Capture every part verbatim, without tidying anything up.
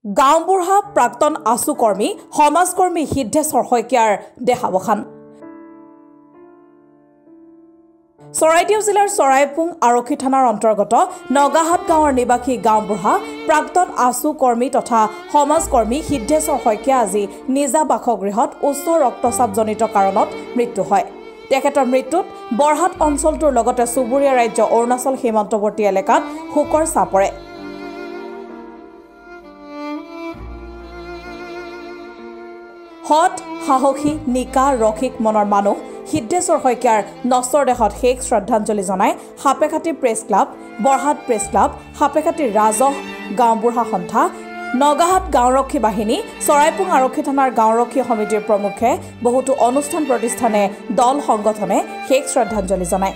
গাঁওবুঢ়া প্ৰাক্তন আছু কৰ্মী সমাজকৰ্মী সিদ্ধেশ্বৰ শইকীয়াৰ দেহাৱসান। চৰাইদেউ জিলাৰ চৰাইপুং আৰক্ষী থানাৰ অন্তৰ্গত নগাহাট গাঁৱৰ নিবাসী গাঁওবুঢ়া প্ৰাক্তন আছু কৰ্মী তথা সমাজকৰ্মী সিদ্ধেশ্বৰ শইকীয়া আজি নিজা বাসগৃহত উচ্চ ৰক্তচাপজনিত কাৰণত মৃত্যু হয়। তেখেতৰ মৃত্যুত বৰহাট অঞ্চলটোৰ লগতে চুবুৰীয়া ৰাজ্য অৰুণাচল সীমান্তৱৰ্তী এলেকাত শোকৰ ছাঁ পৰে। হট সাহসী নিকা ৰসিক মনৰ মানুহ সিদ্ধেশ্বৰ শইকীয়াৰ নশ্বৰ দেহত শেষ শ্ৰদ্ধাঞ্জলি জনাই Sapekhati press club, Borhat press club, Sapekhati ৰাজহ গাঁওবুঢ়া সন্থা, নগাহাট গাঁওৰক্ষী বাহিনী, চৰাইপুং আৰক্ষী থানাৰ গাঁওৰক্ষী সমিতিৰ প্ৰমুখে বহুতো অনুষ্ঠান প্ৰতিষ্ঠানে দল সংগঠনে শেষ শ্ৰদ্ধাঞ্জলি জনায়।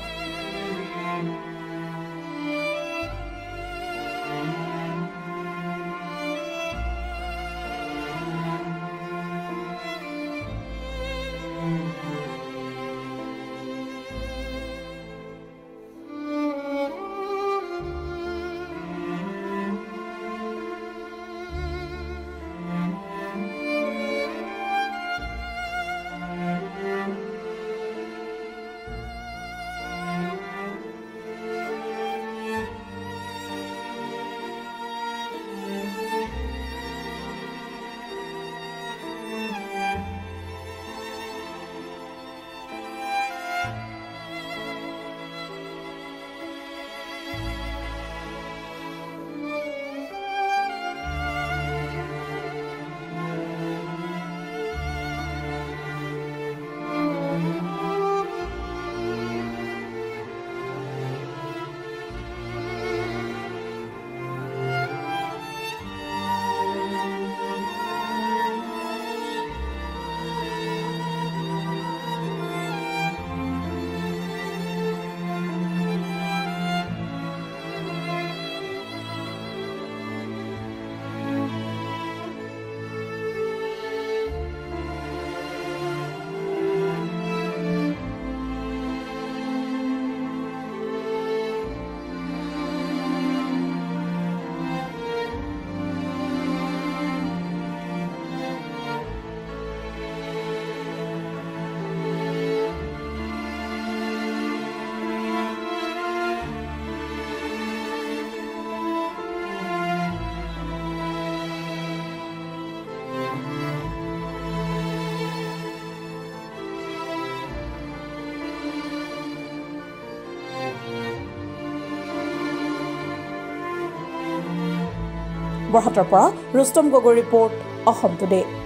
বৰহাটৰ পৰা ৰুস্তম গগৈ ৰিপৰ্ট, অসম টুডে।